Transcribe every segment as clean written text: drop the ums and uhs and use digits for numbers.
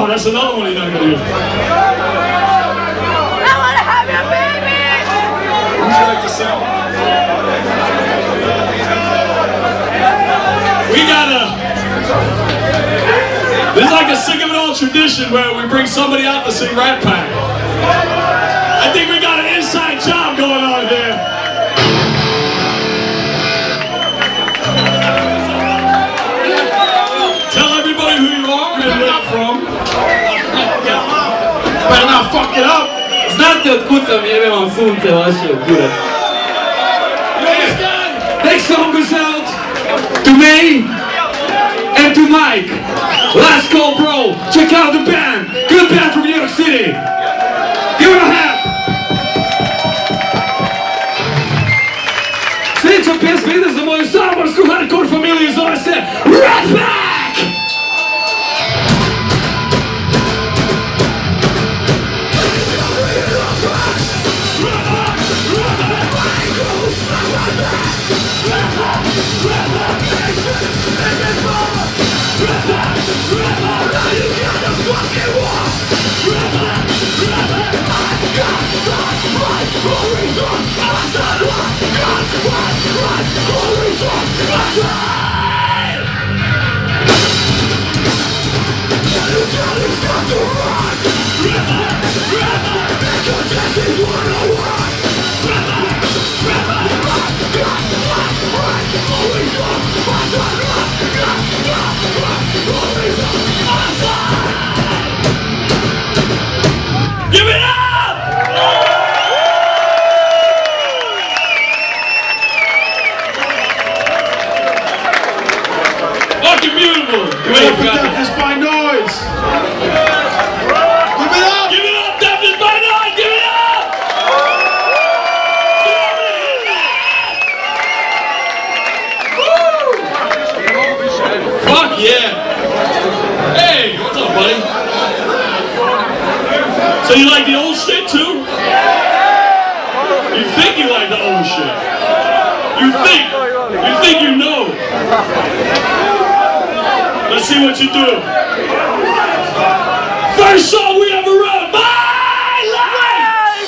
Oh, that's another one you're not gonna use. I wanna have your baby! Would you like to sing? We this is like a Sing of It All tradition where we bring somebody out to sing Rat Pack. I think we got an inside job going on here. Tell everybody who you are and where you're from. Better not fuck it up. Znate otkud sam, jebe vam sunce vaše u kurac. Next song goes out to me and to Mike. Last call, bro. Check out the band. Good band from New York City. Give it a hand. Sljedeća pjesma ide za moju samorsku hardcore familiju, zove se Rat Pack! Give it up! Fucking beautiful! Give it up for Death is by Noise! Give it up! Give it up, Death is by Noise! Give it up! Woo! Fuck yeah! Hey, what's up, buddy? So you like the old shit too? You think you like the old shit? You think you know? Let's see what you do. First song we ever wrote, My Life!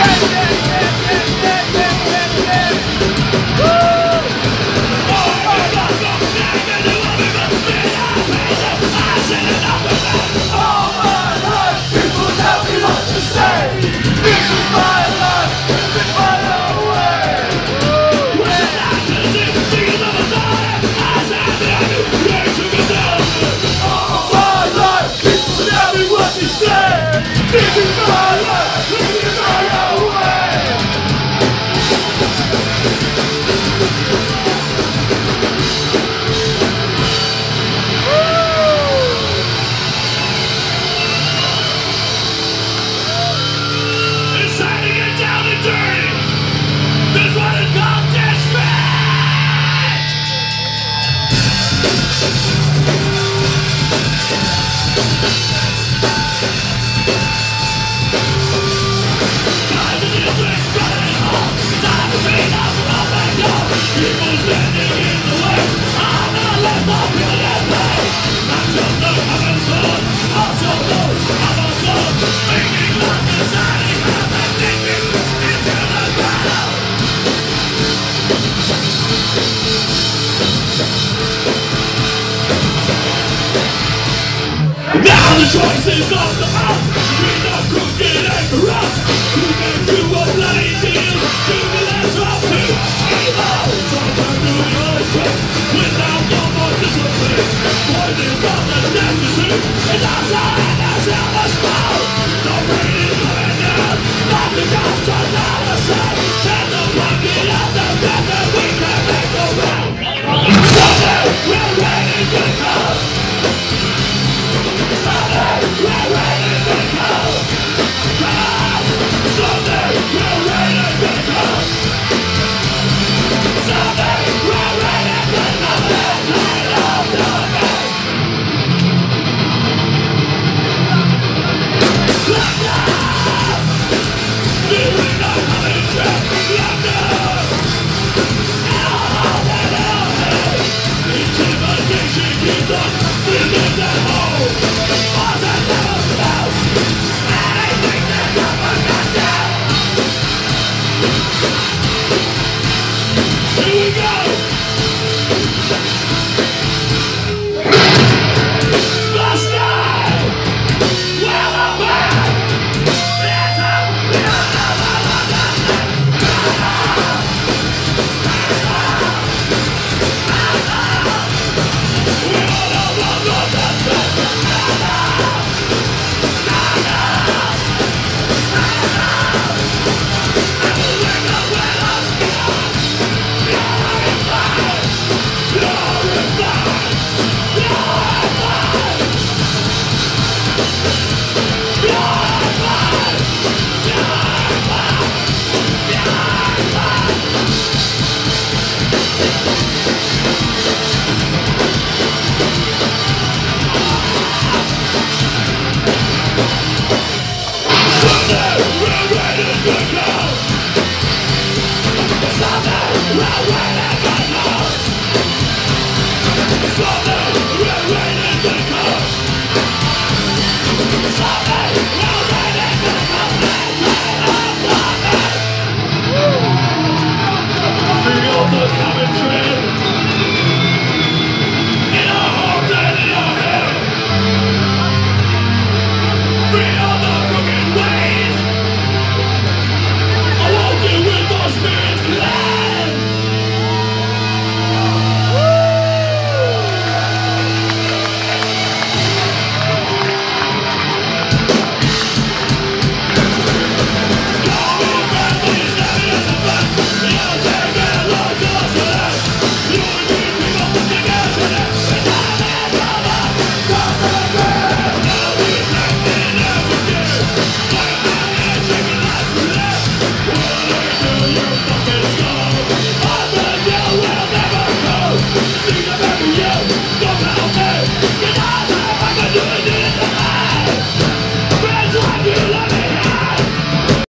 Now the choice is on the out between the crooked and corrupt. Who can do a bloody deal to the lesser of two evil? Try to do your trick without no more discipline. Poison from the destitute is outside and that's how much power. The rain is coming down, nothing comes